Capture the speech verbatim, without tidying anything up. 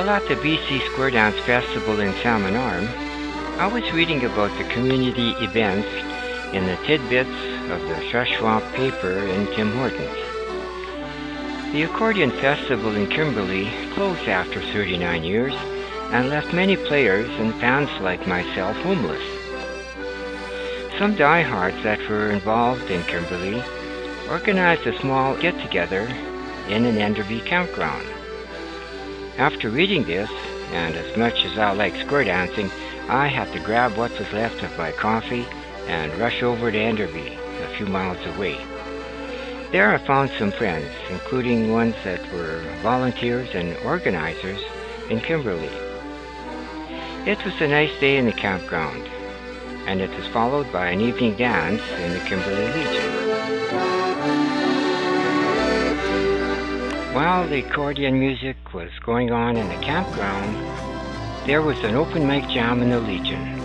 While at the B C Square Dance Festival in Salmon Arm, I was reading about the community events in the tidbits of the Shuswap paper in Tim Hortons. The Accordion Festival in Kimberley closed after thirty-nine years and left many players and fans like myself homeless. Some diehards that were involved in Kimberley organized a small get-together in an Enderby Campground. After reading this, and as much as I like square dancing, I had to grab what was left of my coffee and rush over to Enderby, a few miles away. There I found some friends, including ones that were volunteers and organizers in Kimberley. It was a nice day in the campground, and it was followed by an evening dance in the Kimberley Legion. While the accordion music was going on in the campground, there was an open mic jam in the Legion.